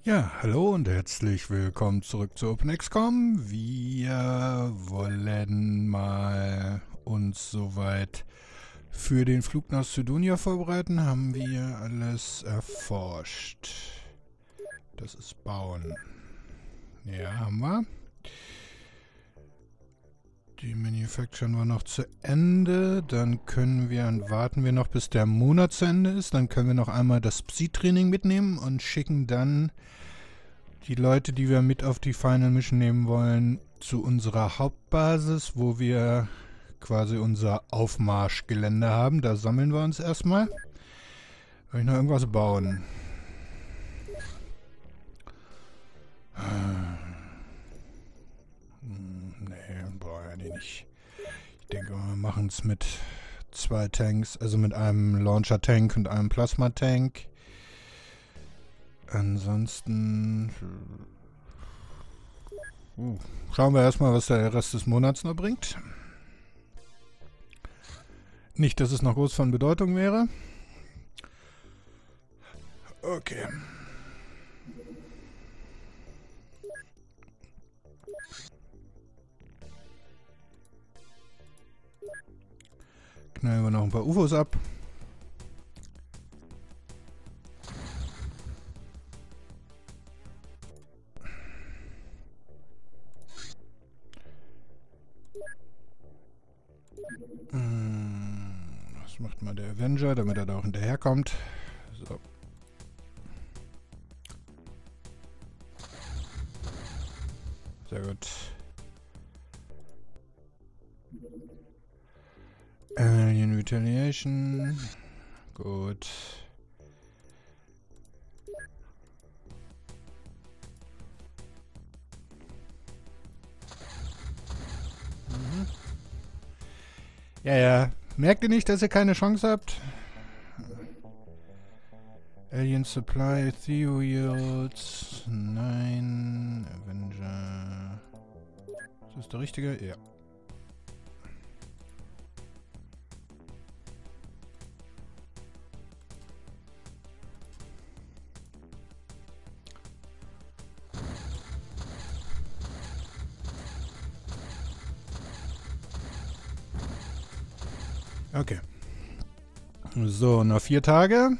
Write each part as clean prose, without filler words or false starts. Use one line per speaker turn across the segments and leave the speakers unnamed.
Ja, hallo und herzlich willkommen zurück zu OpenXCom. Wir wollen mal uns soweit für den Flug nach Cydonia vorbereiten. Haben wir alles erforscht. Das ist Bauen. Ja, haben wir. Die Manufacturing war noch zu Ende. Dann warten wir noch, bis der Monat zu Ende ist. Dann können wir noch einmal das Psi-Training mitnehmen und schicken dann die Leute, die wir mit auf die Final Mission nehmen wollen, zu unserer Hauptbasis, wo wir quasi unser Aufmarschgelände haben. Da sammeln wir uns erstmal. Soll ich noch irgendwas bauen? Nee, brauche ich nicht. Ich denke, wir machen es mit 2 Tanks, also mit einem Launcher-Tank und einem Plasma-Tank. Ansonsten schauen wir erstmal, was der Rest des Monats noch bringt. Nicht, dass es noch groß von Bedeutung wäre. Okay. Knallen wir noch ein paar UFOs ab. Was macht mal der Avenger, damit er da auch hinterherkommt? So. Sehr gut. Alien Retaliation. Gut. Ja, ja. Merkt ihr nicht, dass ihr keine Chance habt? Alien Supply, Theo Yields. Nein. Avenger. Ist das der richtige? Ja. Okay. So, noch 4 Tage.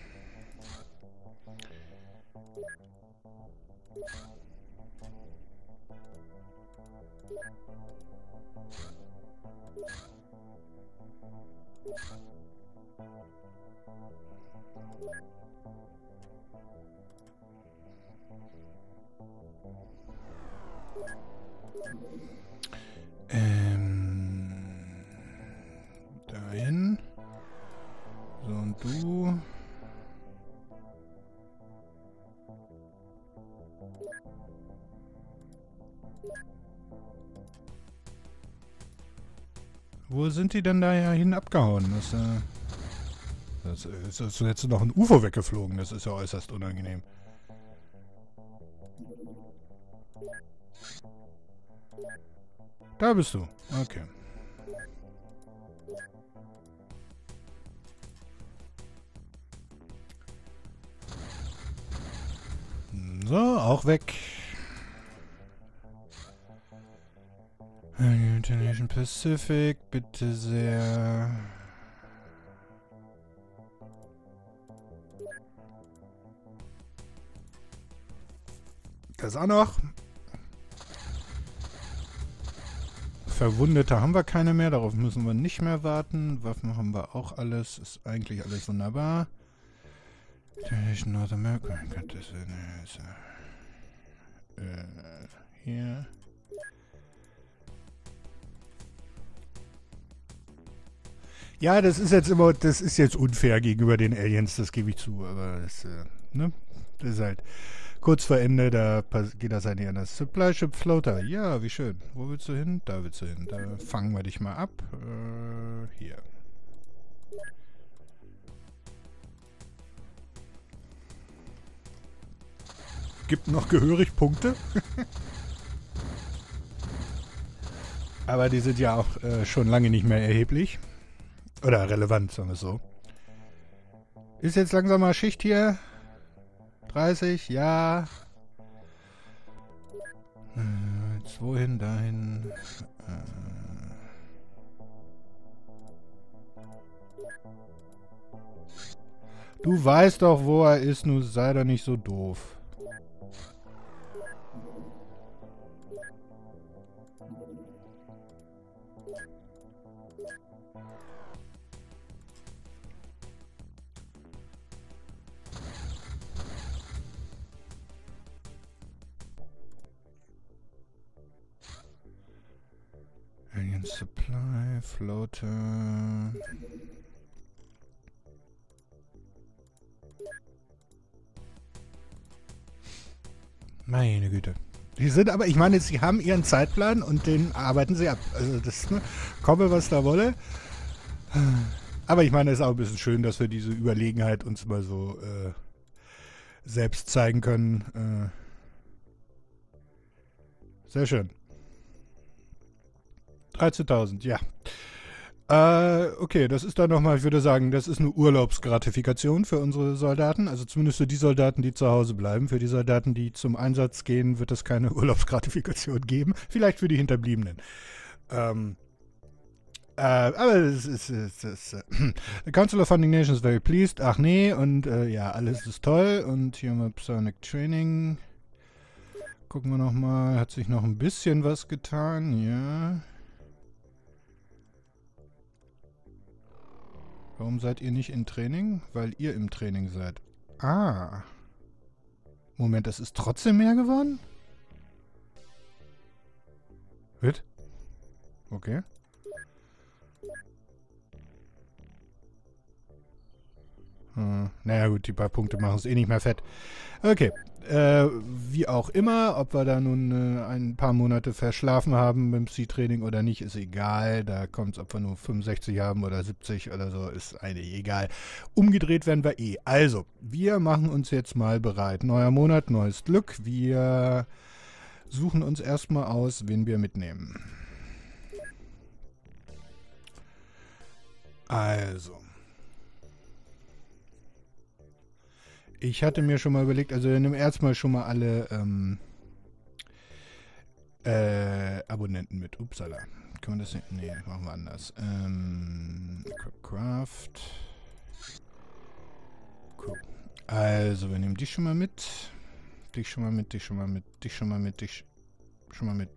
Dahin. So, und du. Wo sind die denn da ja hin abgehauen? Das ist jetzt noch ein UFO weggeflogen. Das ist ja äußerst unangenehm. Da bist du. Okay. So, auch weg. International Pacific, bitte sehr. Das auch noch. Verwundete haben wir keine mehr, darauf müssen wir nicht mehr warten. Waffen haben wir auch alles, ist eigentlich alles wunderbar. North America, Gottes Willen. Hier. Ja, das ist jetzt unfair gegenüber den Aliens, das gebe ich zu, aber das ist halt kurz vor Ende, da geht das halt nicht anders. Supply Ship Floater, ja, wie schön. Wo willst du hin? Da willst du hin. Da fangen wir dich mal ab. Hier. Gibt noch gehörig Punkte. Aber die sind ja auch schon lange nicht mehr erheblich. Oder relevant, sagen wir es so. Ist jetzt langsam mal Schicht hier. 30, ja. Jetzt wohin, dahin. Du weißt doch, wo er ist, nun sei doch nicht so doof. Alien Supply, Floater. Meine Güte. Die sind aber, ich meine, sie haben ihren Zeitplan und den arbeiten sie ab. Also das, ne, komme was da wolle. Aber ich meine, es ist auch ein bisschen schön, dass wir diese Überlegenheit uns mal so selbst zeigen können. Sehr schön. 13.000, ja. Okay, das ist dann nochmal, ich würde sagen, das ist eine Urlaubsgratifikation für unsere Soldaten. Also zumindest für die Soldaten, die zu Hause bleiben. Für die Soldaten, die zum Einsatz gehen, wird es keine Urlaubsgratifikation geben. Vielleicht für die Hinterbliebenen. Aber es ist The Council of Funding Nations is very pleased. Ach nee, und ja, alles ist toll. Und hier mal Psionic Training. Gucken wir nochmal. Hat sich noch ein bisschen was getan? Ja. Warum seid ihr nicht in Training? Weil ihr im Training seid. Ah. Moment, es ist trotzdem mehr geworden? Wird? Okay. Naja gut, die paar Punkte machen es eh nicht mehr fett. Okay. Wie auch immer, ob wir da nun ein paar Monate verschlafen haben beim Psi-Training oder nicht, ist egal. Da kommt es, ob wir nur 65 haben oder 70 oder so, ist eigentlich egal. Umgedreht werden wir eh. Also, wir machen uns jetzt mal bereit. Neuer Monat, neues Glück. Wir suchen uns erstmal aus, wen wir mitnehmen. Also. Ich hatte mir schon mal überlegt, also wir nehmen erstmal schon mal alle Abonnenten mit. Upsala. Kann man das nicht? Nee, machen wir anders. Craft. Cool. Also, wir nehmen dich schon mal mit. Dich schon mal mit, dich schon mal mit, dich schon mal mit, dich schon mal mit.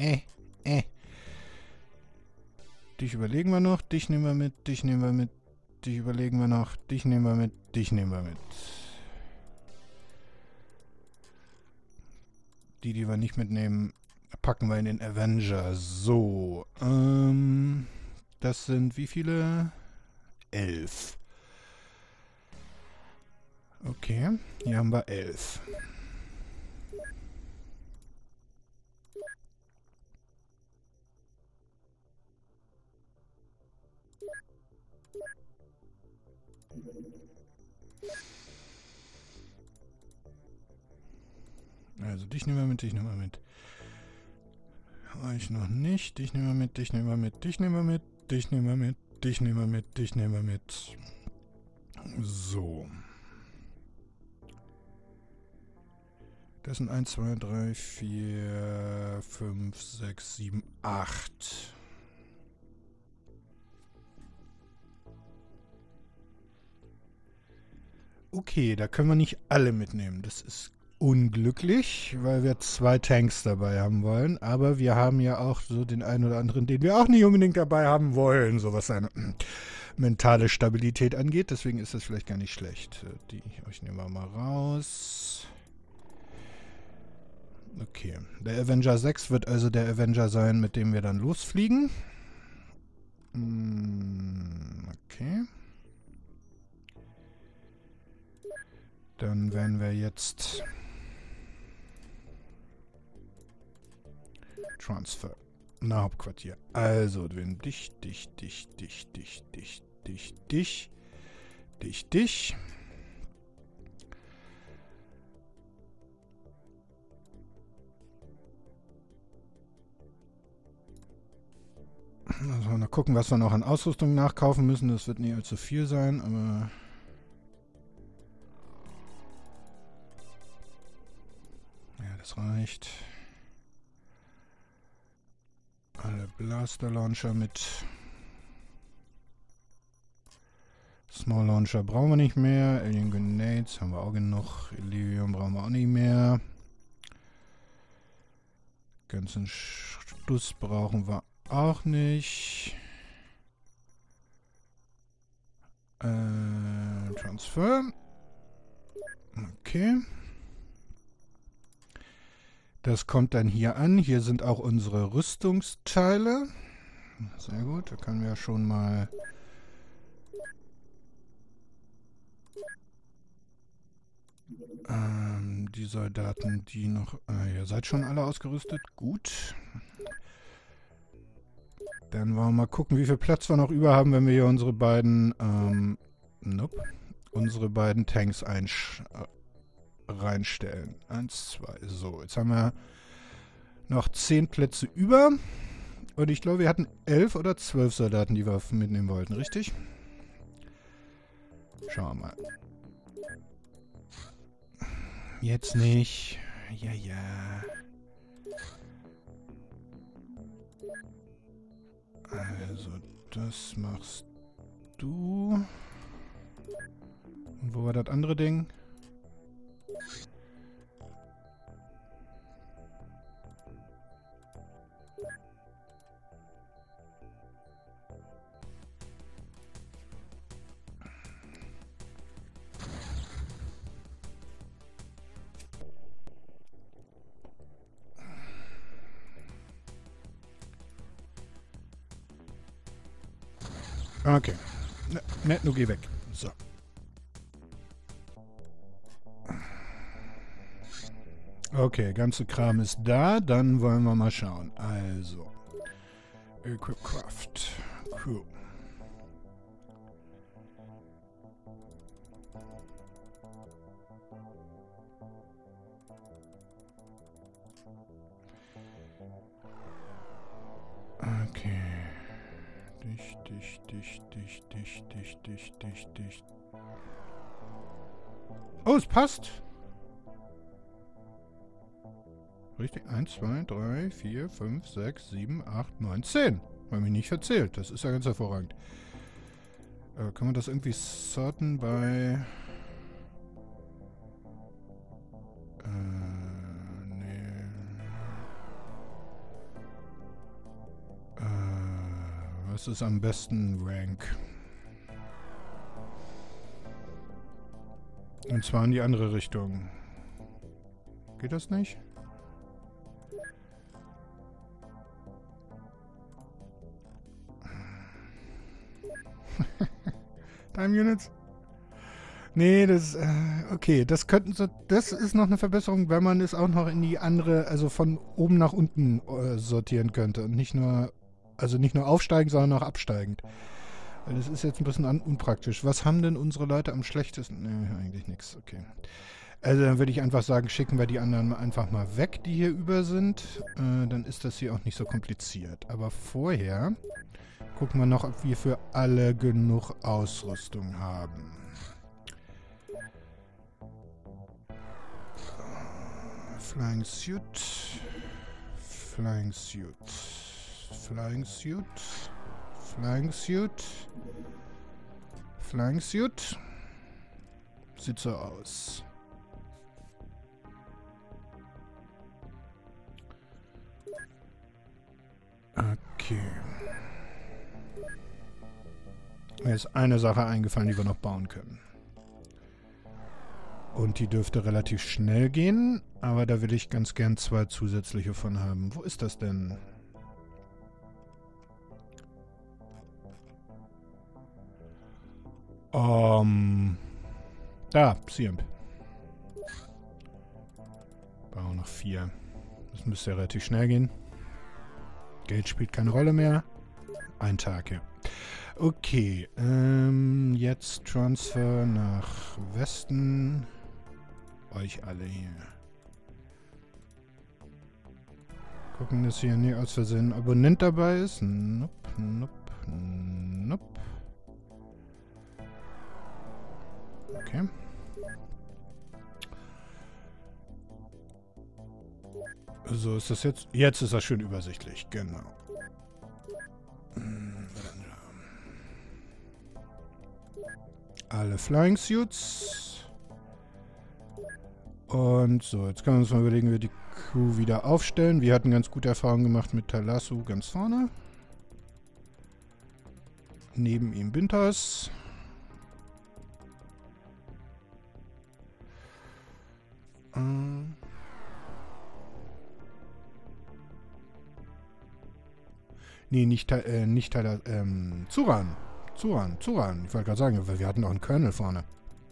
Dich überlegen wir noch, dich nehmen wir mit, dich nehmen wir mit, dich überlegen wir noch, dich nehmen wir mit, dich nehmen wir mit. Die wir nicht mitnehmen, packen wir in den Avenger. So, das sind wie viele? 11. Okay, hier haben wir 11. Also dich nehmen wir mit, dich nehmen wir mit. Euch noch nicht. Dich nehmen wir mit, dich nehmen wir mit, dich nehmen wir mit, dich nehmen wir mit, dich nehmen wir mit, dich nehmen wir mit. So. Das sind 1, 2, 3, 4, 5, 6, 7, 8. Okay, da können wir nicht alle mitnehmen. Das ist unglücklich, weil wir 2 Tanks dabei haben wollen. Aber wir haben ja auch so den einen oder anderen, den wir auch nicht unbedingt dabei haben wollen, so was seine mentale Stabilität angeht. Deswegen ist das vielleicht gar nicht schlecht. Euch nehmen wir mal raus. Okay, der Avenger 6 wird also der Avenger sein, mit dem wir dann losfliegen. Okay. Dann werden wir jetzt Transfer nach Hauptquartier. Also, dich. Also mal gucken, was wir noch an Ausrüstung nachkaufen müssen. Das wird nicht allzu viel sein, aber das reicht. Alle Blaster Launcher mit. Small Launcher brauchen wir nicht mehr. Alien Grenades haben wir auch genug. Illyrium brauchen wir auch nicht mehr. Ganzen Stuss brauchen wir auch nicht. Transfer. Okay. Das kommt dann hier an. Hier sind auch unsere Rüstungsteile. Sehr gut. Da können wir schon mal... die Soldaten, die noch... ihr seid schon alle ausgerüstet. Gut. Dann wollen wir mal gucken, wie viel Platz wir noch über haben, wenn wir hier unsere beiden... unsere beiden Tanks reinstellen. 1, 2. So, jetzt haben wir noch 10 Plätze über. Und ich glaube, wir hatten 11 oder 12 Soldaten, die wir mitnehmen wollten, richtig? Schauen wir mal. Jetzt nicht. Ja, ja. Also, das machst du. Und wo war das andere Ding? Okay. Ne, nur geh weg. So. Okay, ganze Kram ist da. Dann wollen wir mal schauen. Also. Equipcraft. Crew. Okay. Dicht. Oh, es passt. Richtig. 1, 2, 3, 4, 5, 6, 7, 8, 9, 10. Haben mich nicht verzählt. Das ist ja ganz hervorragend. Kann man das irgendwie sorten bei... nee. Was ist am besten Rank? Und zwar in die andere Richtung. Geht das nicht? Time Units? Nee, das okay, das könnten so, das ist noch eine Verbesserung, wenn man es auch noch in die andere, also von oben nach unten sortieren könnte und nicht nur, also nicht nur aufsteigend, sondern auch absteigend. Weil das ist jetzt ein bisschen unpraktisch. Was haben denn unsere Leute am schlechtesten? Nee, eigentlich nichts, okay. Also dann würde ich einfach sagen, schicken wir die anderen einfach mal weg, die hier über sind. Dann ist das hier auch nicht so kompliziert. Aber vorher gucken wir noch, ob wir für alle genug Ausrüstung haben. Flying Suit. Flying Suit. Flying Suit. Flying Suit. Flying Suit. Sieht so aus. Okay. Mir ist eine Sache eingefallen, die wir noch bauen können. Und die dürfte relativ schnell gehen, aber da will ich ganz gern 2 zusätzliche von haben. Wo ist das denn? Da, Siemp. Brauchen noch 4. Das müsste ja relativ schnell gehen. Geld spielt keine Rolle mehr. Ein Tag, ja. Okay, jetzt Transfer nach Westen. Euch alle hier. Gucken, dass hier nie aus Versehen ein Abonnent dabei ist. Nope. So ist das jetzt. Jetzt ist das schön übersichtlich, genau. Alle Flying Suits. Und so, jetzt können wir uns mal überlegen, wie wir die Crew wieder aufstellen. Wir hatten ganz gute Erfahrungen gemacht mit Talasu ganz vorne. Neben ihm Bintas. Nee, nicht Zuran. Zuran. Ich wollte gerade sagen, weil wir hatten auch einen Colonel vorne.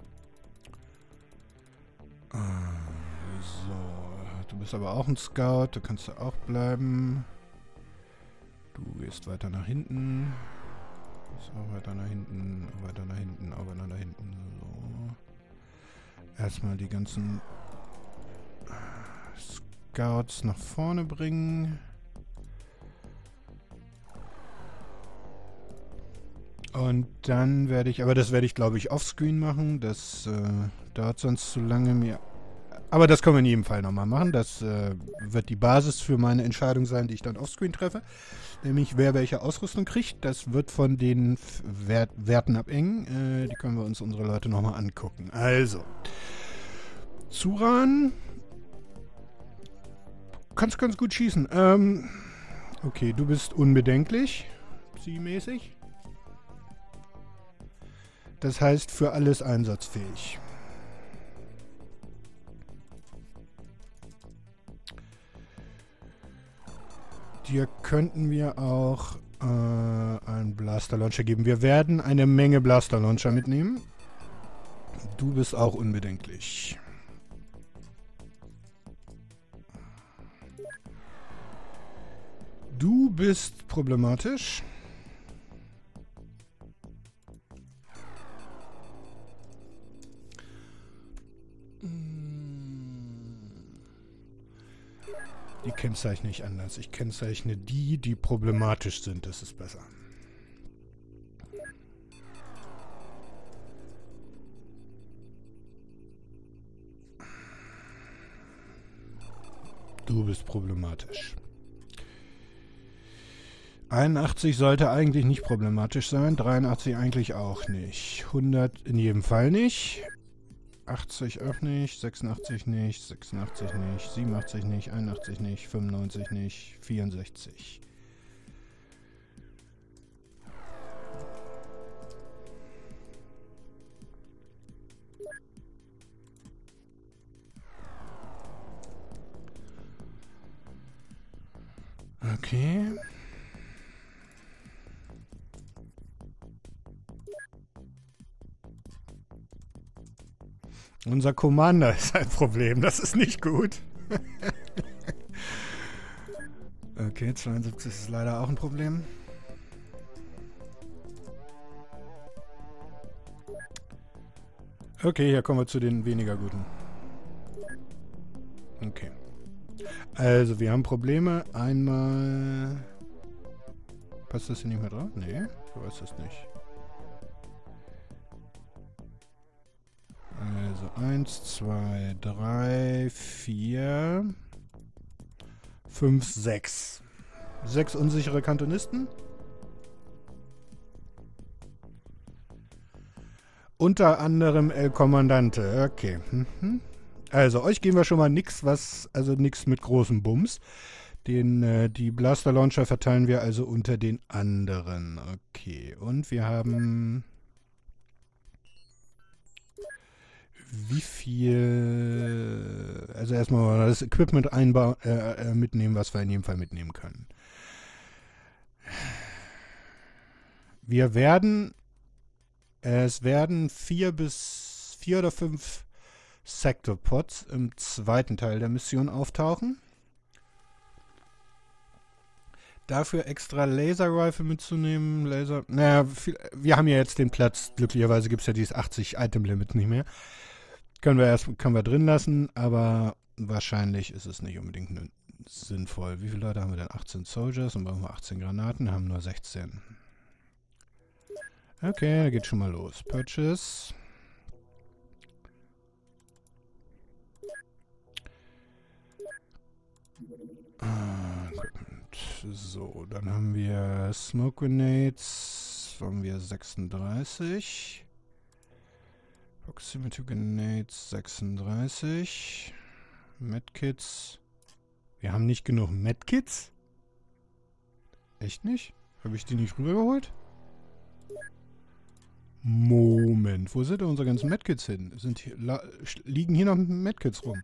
So, du bist aber auch ein Scout, da kannst du auch bleiben. Du gehst weiter nach hinten. So, weiter nach hinten, weiter nach hinten, auch weiter nach hinten. So. Erstmal die ganzen Scouts nach vorne bringen. Und dann werde ich, aber das werde ich glaube ich offscreen machen. Das dauert sonst zu lange mir. Aber das können wir in jedem Fall nochmal machen. Das wird die Basis für meine Entscheidung sein, die ich dann offscreen treffe. Nämlich wer welche Ausrüstung kriegt. Das wird von den Werten abhängen. Die können wir uns unsere Leute nochmal angucken. Also. Zuran. Kannst ganz gut schießen. Okay, du bist unbedenklich. Psi-mäßig. Das heißt, für alles einsatzfähig. Dir könnten wir auch einen Blaster Launcher geben. Wir werden eine Menge Blaster Launcher mitnehmen. Du bist auch unbedenklich. Du bist problematisch. Die kennzeichne ich anders. Ich kennzeichne die, die problematisch sind. Das ist besser. Du bist problematisch. 81 sollte eigentlich nicht problematisch sein. 83 eigentlich auch nicht. 100 in jedem Fall nicht. 80 auch nicht, 86 nicht, 86 nicht, 87 nicht, 81 nicht, 95 nicht, 64. Okay. Unser Commander ist ein Problem. Das ist nicht gut. Okay, 72 ist leider auch ein Problem. Okay, hier kommen wir zu den weniger guten. Okay. Also, wir haben Probleme. Einmal... Passt das hier nicht mehr drauf? Nee, du weißt das nicht. Also 1, 2, 3, 4, 5, 6. 6 unsichere Kantonisten. Unter anderem El Kommandante. Okay. Also euch geben wir schon mal nichts, also nichts mit großem Bums. Die Blaster Launcher verteilen wir also unter den anderen. Okay. Und wir haben... Wie viel... Also erstmal das Equipment mitnehmen, was wir in jedem Fall mitnehmen können. Es werden 4 oder 5 Sector-Pods im zweiten Teil der Mission auftauchen. Dafür extra Laser-Rifle mitzunehmen. Wir haben ja jetzt den Platz. Glücklicherweise gibt es ja dieses 80-Item-Limit nicht mehr. Können wir drin lassen, aber wahrscheinlich ist es nicht unbedingt sinnvoll. Wie viele Leute haben wir denn? 18 Soldiers und brauchen wir 18 Granaten, haben nur 16. Okay, da geht schon mal los. Purchase. So, dann haben wir Smoke Grenades, haben wir 36. Proximity Grenades 36. Medkits. Wir haben nicht genug Medkits? Echt nicht? Habe ich die nicht rübergeholt? Moment, wo sind denn unsere ganzen Medkits hin? Liegen hier noch Medkits rum?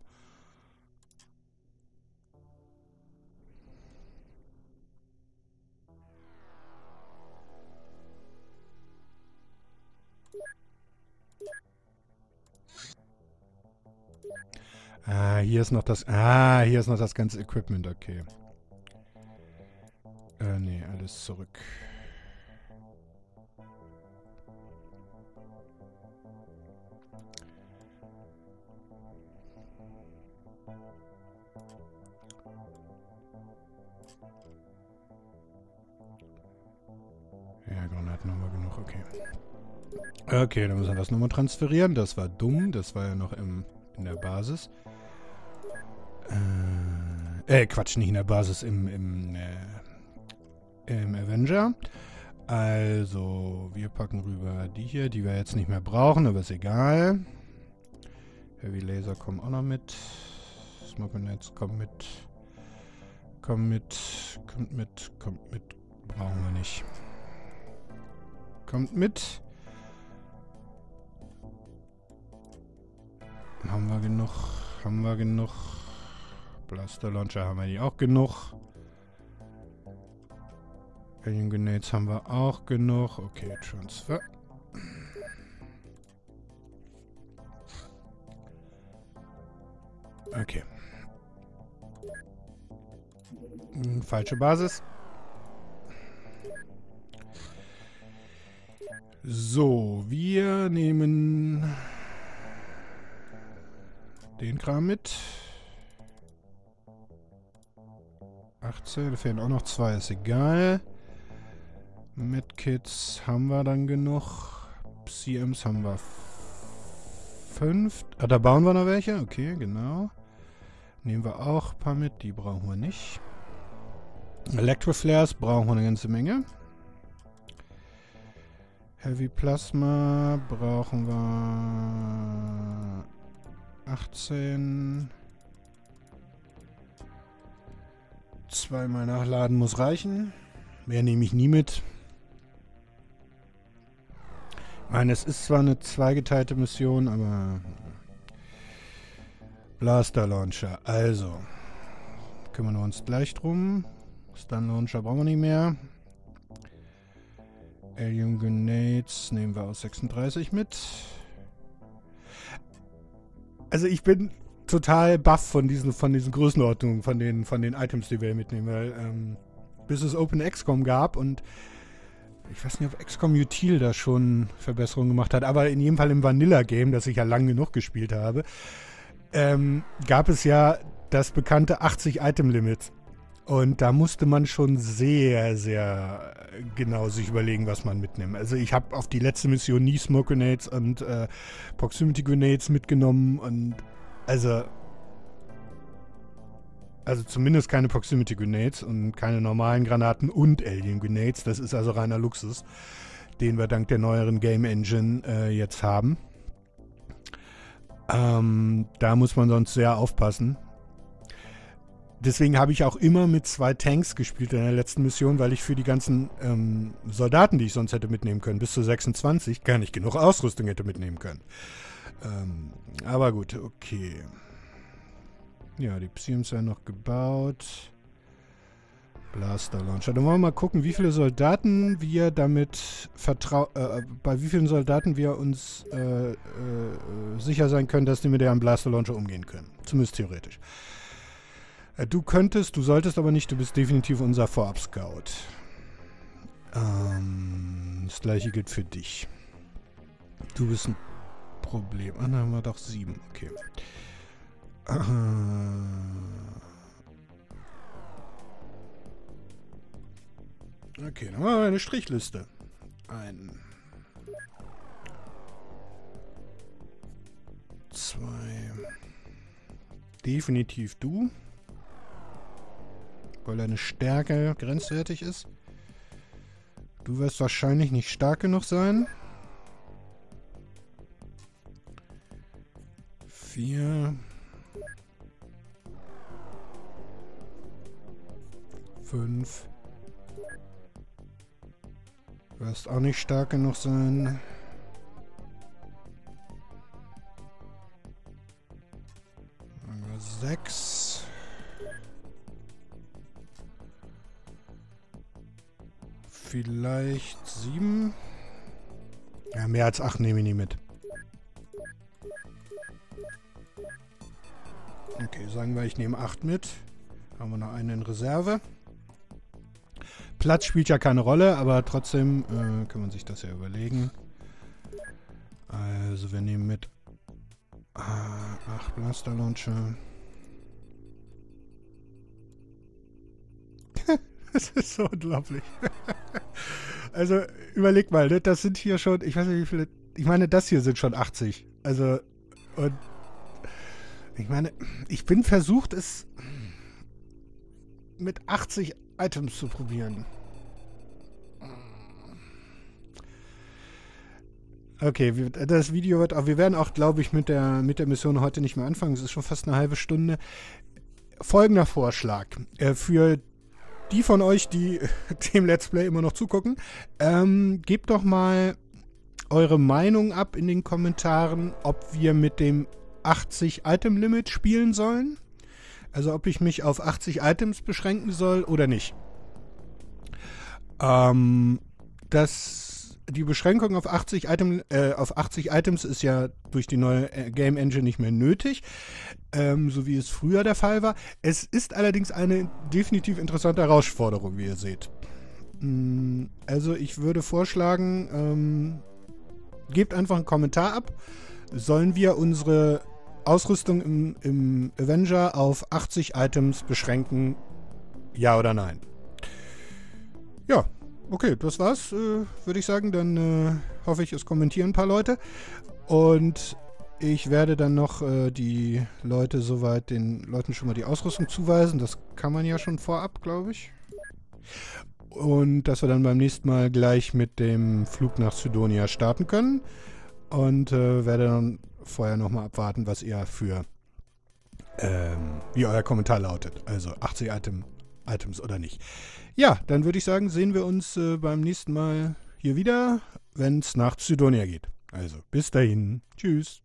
Hier ist noch das ganze Equipment, okay. Nee, alles zurück. Ja, Granaten haben wir genug, okay. Okay, dann müssen wir das nochmal transferieren. Das war dumm, das war ja noch in der Basis. Quatsch, nicht in der Basis, im Avenger. Also, wir packen rüber die hier, die wir jetzt nicht mehr brauchen, aber ist egal. Heavy Laser kommen auch noch mit. Smoke Nets kommt mit. Kommt mit. Brauchen wir nicht. Kommt mit. Haben wir genug. Blaster Launcher haben wir die auch genug. Alien Grenades haben wir auch genug. Okay, Transfer. Okay. Falsche Basis. So, wir nehmen den Kram mit. 18, da fehlen auch noch 2, ist egal. Medkits haben wir dann genug. CMs haben wir 5. Ah, da bauen wir noch welche. Okay, genau. Nehmen wir auch ein paar mit, die brauchen wir nicht. Electroflares brauchen wir eine ganze Menge. Heavy Plasma brauchen wir 18. Zweimal nachladen muss reichen. Mehr nehme ich nie mit. Ich meine, es ist zwar eine zweigeteilte Mission, aber... Blaster Launcher. Also. Kümmern wir uns gleich drum. Stun Launcher brauchen wir nicht mehr. Alien Grenades nehmen wir aus 36 mit. Also ich bin total baff von diesen Größenordnungen, von den Items, die wir mitnehmen, weil bis es Open XCOM gab und ich weiß nicht, ob XCOM Util da schon Verbesserungen gemacht hat, aber in jedem Fall im Vanilla-Game, das ich ja lang genug gespielt habe, gab es ja das bekannte 80-Item-Limit. Und da musste man schon sehr, sehr genau sich überlegen, was man mitnimmt. Also ich habe auf die letzte Mission nie Smoke Grenades und Proximity Grenades mitgenommen und also zumindest keine Proximity Grenades und keine normalen Granaten und Alien Grenades. Das ist also reiner Luxus, den wir dank der neueren Game Engine jetzt haben. Da muss man sonst sehr aufpassen. Deswegen habe ich auch immer mit 2 Tanks gespielt in der letzten Mission, weil ich für die ganzen Soldaten, die ich sonst hätte mitnehmen können, bis zu 26, gar nicht genug Ausrüstung hätte mitnehmen können. Aber gut, okay. Ja, die PCMs werden noch gebaut. Blaster Launcher. Dann wollen wir mal gucken, wie viele Soldaten wir damit bei wie vielen Soldaten wir uns sicher sein können, dass die mit deren Blaster Launcher umgehen können. Zumindest theoretisch. Du solltest aber nicht, du bist definitiv unser Vorab-Scout. Das gleiche gilt für dich. Du bist ein Problem. Ah, dann haben wir doch 7, okay. Okay, dann machen wir eine Strichliste. 2. Definitiv du. weil deine Stärke grenzwertig ist. Du wirst wahrscheinlich nicht stark genug sein. 4. 5. Du wirst auch nicht stark genug sein. 6. Vielleicht 7. Ja, mehr als 8 nehme ich nicht mit. Okay, sagen wir, ich nehme 8 mit. Haben wir noch einen in Reserve. Platz spielt ja keine Rolle, aber trotzdem kann man sich das ja überlegen. Also wir nehmen mit 8 Blaster Launcher. Das ist so unglaublich. Also überleg mal, ne? Das sind hier schon, ich weiß nicht wie viele, ich meine, das hier sind schon 80. Also, und ich meine, ich bin versucht, es mit 80 Items zu probieren. Okay, das Video wird auch, wir werden auch, glaube ich, mit der Mission heute nicht mehr anfangen. Es ist schon fast eine halbe Stunde. Folgender Vorschlag für die von euch, die dem Let's Play immer noch zugucken. Gebt doch mal eure Meinung ab in den Kommentaren, ob wir mit dem 80 Item Limit spielen sollen. Also ob ich mich auf 80 Items beschränken soll oder nicht. Die Beschränkung auf 80 Items ist ja durch die neue Game Engine nicht mehr nötig, so wie es früher der Fall war. Es ist allerdings eine definitiv interessante Herausforderung, wie ihr seht. Also ich würde vorschlagen, gebt einfach einen Kommentar ab. Sollen wir unsere Ausrüstung im Avenger auf 80 Items beschränken? Ja oder nein? Ja. Okay, das war's, würde ich sagen. Dann hoffe ich, es kommentieren ein paar Leute. Und ich werde dann noch die Leute soweit den Leuten schon mal die Ausrüstung zuweisen. Das kann man ja schon vorab, glaube ich. Und dass wir dann beim nächsten Mal gleich mit dem Flug nach Cydonia starten können. Und werde dann vorher nochmal abwarten, was ihr wie euer Kommentar lautet. Also 80 Items oder nicht. Ja, dann würde ich sagen, sehen wir uns beim nächsten Mal hier wieder, wenn es nach Cydonia geht. Also, bis dahin. Tschüss.